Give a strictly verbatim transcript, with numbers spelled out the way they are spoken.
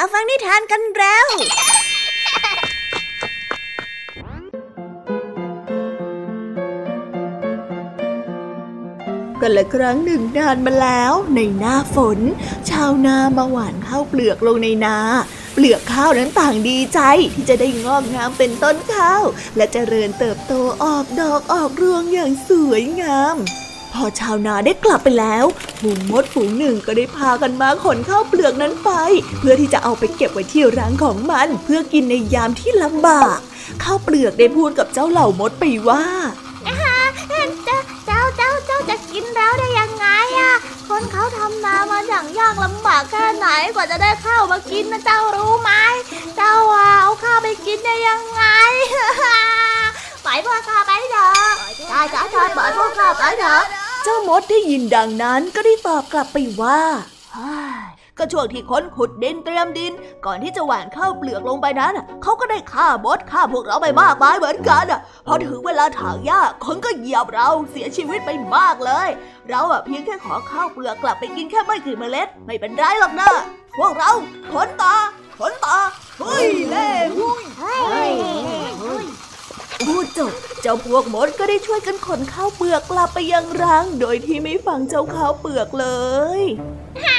ฟังนิทานกันแล้วกันละครั้งหนึ่งนานมาแล้วในหน้าฝนชาวนามาหว่านข้าวเปลือกลงในนาเปลือกข้าวนั้นต่างดีใจที่จะได้งอกงามเป็นต้นข้าวและเจริญเติบโตออกดอกออกรวงอย่างสวยงามพอชาวนาได้กลับไปแล้วฝูงมดฝูงหนึ่งก็ได้พากันมาขนข้าวเปลือกนั้นไปเพื่อที่จะเอาไปเก็บไว้ที่รังของมันเพื่อกินในยามที่ลำบากข้าวเปลือกได้พูดกับเจ้าเหล่ามดไปว่าเจ้าเจ้าเจ้าจะกินแล้วได้ยังไงอ่ะคนเขาทำนามาอย่างยากลำบากแค่ไหนกว่าจะได้ข้าวมากินนะเจ้ารู้ไหมเจ้าเอาข้าวไปกินได้ยังไงปล่อยพวกข้าไปเถอะใช่ใช่ใช่ปล่อยพวกข้าไปเถอะเจ้ามดได้ยินดังนั้นก็ได้ตอบกลับไปว่าก็ช่วงที่ค้นขุดดินเตรียมดินก่อนที่จะหว่านข้าวเปลือกลงไปนั้นเขาก็ได้ฆ่ามดฆ่าพวกเราไปมากมายเหมือนกันพอถึงเวลาถางหญ้าคนก็เหยียบเราเสียชีวิตไปมากเลยเราเพียงแค่ขอข้าวเปลือกกลับไปกินแค่ไม่กี่เมล็ดไม่เป็นไรหรอกนะพวกเราขนต่อขนต่อเฮ้ยเล่หุ้ยพูดจบเจ้าพวกมดก็ได้ช่วยกันขนข้าวเปลือกกลับไปยังรังโดยที่ไม่ฟังเจ้าข้าวเปลือกเลยฮ่า